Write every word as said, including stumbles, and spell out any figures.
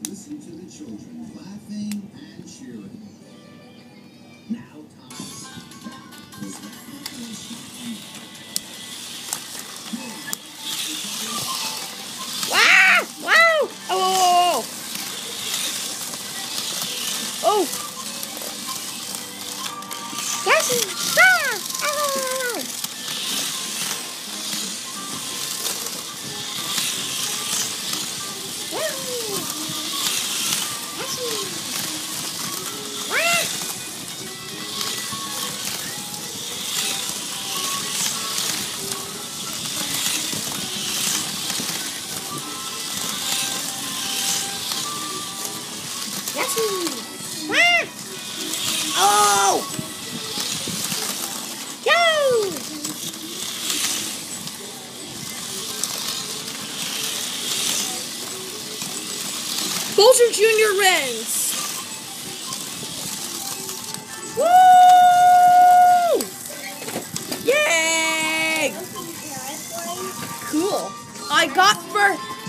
listen to the children laughing and cheering. Now, Thomas. Was that Wow! Wow! Oh! Oh! Yes! Ah! Oh! Oh! Go! Bowser Junior wins! Woo! Yay! Cool. I got for